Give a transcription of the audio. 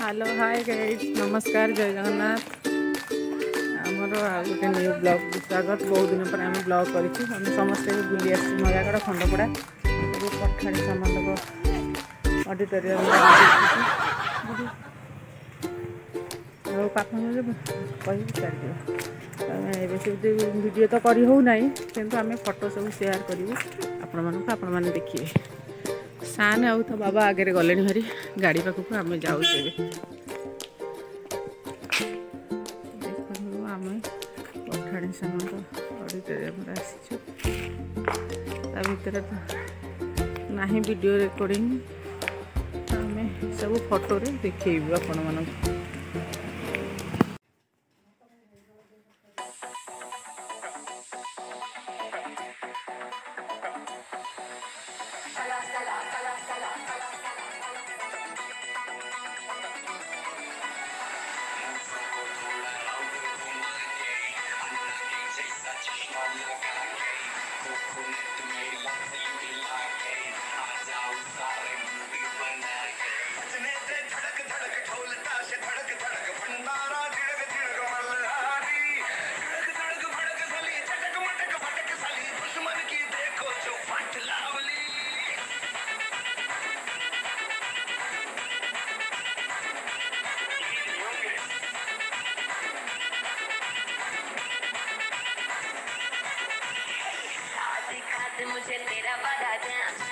Hello hi guys नमस्कार जय जगन्नाथ आमर गोटे न्यू ब्लॉग स्वागत। बहुत दिन पर आम ब्लॉग करें समस्ते भी बुली आस नयागढ़ खंडपड़ा पठाणी सामंत ऑडिटोरियम पाखा कह छाड़ वीडियो तो कर हो ना कि आम फोटो सब शेयर करूँ आपण मैंने देखिए। सान आउ तो बाबा आगे गले हरी गाड़ी पाखक आम जाऊ देखो आम पठाणी सामंत ऑडिटोरियम आसर तो ना वीडियो रिकॉर्डिंग आम सब फोटो देखू आपण मन। मुझे तेरा वादा